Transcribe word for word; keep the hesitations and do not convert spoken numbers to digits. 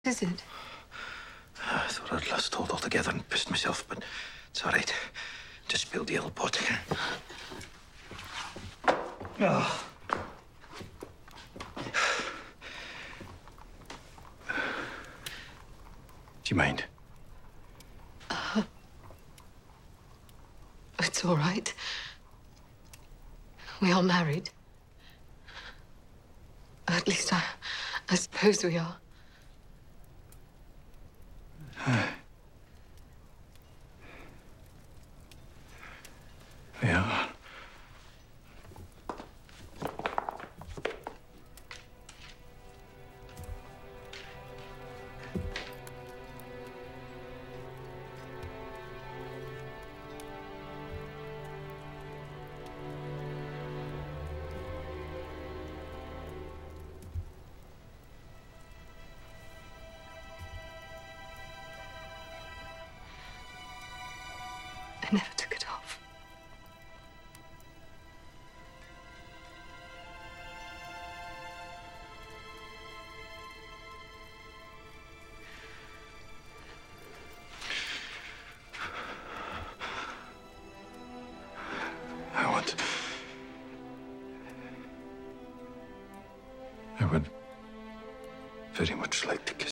Is it? I thought I'd lost hold altogether and pissed myself, but it's all right. Just spilled the old pot. Oh. Do you mind? Uh, it's all right. We are married. At least I, I suppose we are. Yeah. I never took it off. I would... I would very much like to kiss